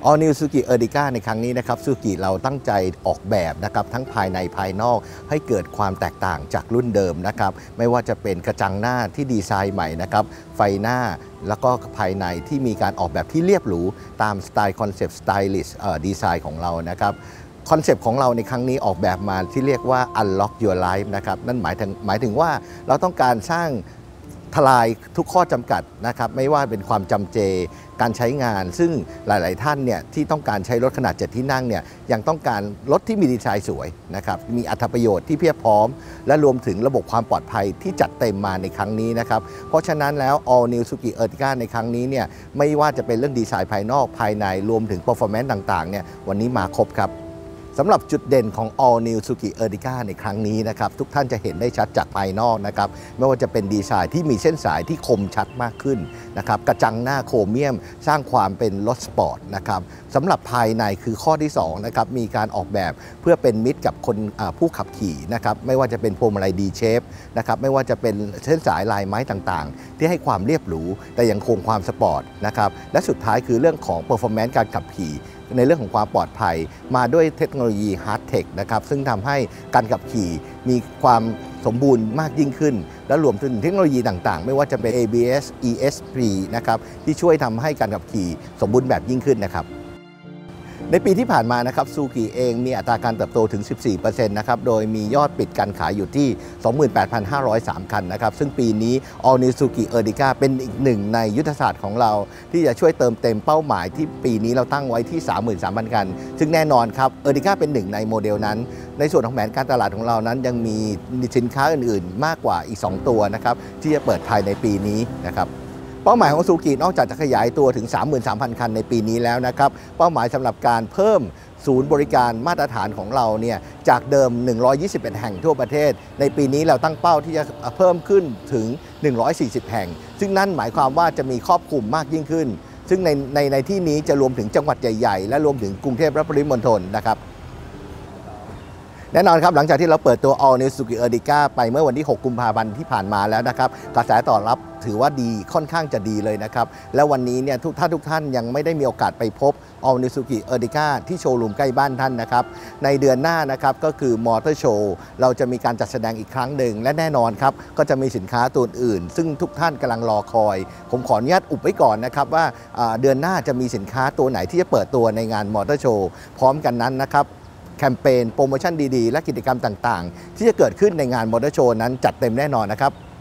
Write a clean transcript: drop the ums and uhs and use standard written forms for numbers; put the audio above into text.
All New Suzuki Ertiga ในครั้งนี้นะครับ Suzuki เราตั้งใจออกแบบนะครับทั้งภายในภายนอกให้เกิดความแตกต่างจากรุ่นเดิมนะครับไม่ว่าจะเป็นกระจังหน้าที่ดีไซน์ใหม่นะครับไฟหน้าแล้วก็ภายในที่มีการออกแบบที่เรียบหรูตามสไตล์คอนเซปต์สไตลิสต์ดีไซน์ของเรานะครับคอนเซปต์ของเราในครั้งนี้ออกแบบมาที่เรียกว่า Unlock Your Life นะครับนั่นหมายถึงว่าเราต้องการสร้างทลายทุกข้อจำกัดนะครับไม่ว่าเป็นความจำเจการใช้งานซึ่งหลายๆท่านเนี่ยที่ต้องการใช้รถขนาด7ที่นั่งเนี่ยยังต้องการรถที่มีดีไซน์สวยนะครับมีอรรถประโยชน์ที่เพียบพร้อมและรวมถึงระบบความปลอดภัยที่จัดเต็มมาในครั้งนี้นะครับเพราะฉะนั้นแล้ว All New Suzuki Ertiga ในครั้งนี้เนี่ยไม่ว่าจะเป็นเรื่องดีไซน์ภายนอกภายในรวมถึง performance ต่างๆเนี่ยวันนี้มาครบครับสำหรับจุดเด่นของ All New Suzuki Ertiga ในครั้งนี้นะครับทุกท่านจะเห็นได้ชัดจากภายนอกนะครับไม่ว่าจะเป็นดีไซน์ที่มีเส้นสายที่คมชัดมากขึ้นนะครับกระจังหน้าโครเมียมสร้างความเป็นรถสปอร์ตนะครับสำหรับภายในคือข้อที่2นะครับมีการออกแบบเพื่อเป็นมิตรกับคนผู้ขับขี่นะครับไม่ว่าจะเป็นพวงมาลัยดีเชฟนะครับไม่ว่าจะเป็นเส้นสายลายไม้ต่างๆที่ให้ความเรียบหรูแต่ยังคงความสปอร์ตนะครับและสุดท้ายคือเรื่องของ performance การขับขี่ในเรื่องของความปลอดภัยมาด้วยเทคโนโลยี Hard Tech นะครับซึ่งทำให้การขับขี่มีความสมบูรณ์มากยิ่งขึ้นและรวมถึงเทคโนโลยีต่างๆไม่ว่าจะเป็น ABS ESP นะครับที่ช่วยทำให้การขับขี่สมบูรณ์แบบยิ่งขึ้นนะครับในปีที่ผ่านมานะครับซูกิเองมีอัตราการเติบโตถึง 14% นะครับโดยมียอดปิดการขายอยู่ที่ 28,503 คันนะครับซึ่งปีนี้ All New Suzuki Ertiga เป็นอีกหนึ่งในยุทธศาสตร์ของเราที่จะช่วยเติมเต็มเป้าหมายที่ปีนี้เราตั้งไว้ที่ 33,000 คันซึ่งแน่นอนครับ Ertiga เป็นหนึ่งในโมเดลนั้นในส่วนของแผนการตลาดของเรานั้นยังมีสินค้าอื่นๆมากกว่าอีก2ตัวนะครับที่จะเปิดภายในปีนี้นะครับเป้าหมายของซูกินอกจากจะขยายตัวถึง 33,000 คันในปีนี้แล้วนะครับเป้าหมายสำหรับการเพิ่มศูนย์บริการมาตรฐานของเราเนี่ยจากเดิม121แห่งทั่วประเทศในปีนี้เราตั้งเป้าที่จะเพิ่มขึ้นถึง140แห่งซึ่งนั่นหมายความว่าจะมีครอบคลุมมากยิ่งขึ้นซึ่งในที่นี้จะรวมถึงจังหวัดใหญ่ๆและรวมถึงกรุงเทพและปริมณฑลนะครับแน่นอนครับหลังจากที่เราเปิดตัว All New Suzuki Ertiga ไปเมื่อวันที่6กุมภาพันธ์ที่ผ่านมาแล้วนะครับกระแสตอบรับถือว่าดีค่อนข้างจะดีเลยนะครับและวันนี้เนี่ยทุกท่านยังไม่ได้มีโอกาสไปพบ All New Suzuki Ertiga ที่โชว์รูมใกล้บ้านท่านนะครับในเดือนหน้านะครับก็คือ Motor Show เราจะมีการจัดแสดงอีกครั้งหนึ่งและแน่นอนครับก็จะมีสินค้าตัวอื่นซึ่งทุกท่านกำลังรอคอยผมขออนุญาตอุบไว้ก่อนนะครับว่าเดือนหน้าจะมีสินค้าตัวไหนที่จะเปิดตัวในงาน Motor Show พร้อมกันนั้นนะครับแคมเปญโปรโมชั่นดีๆและกิจกรรมต่างๆที่จะเกิดขึ้นในงานมอเตอร์โชว์นั้นจัดเต็มแน่นอนนะครับ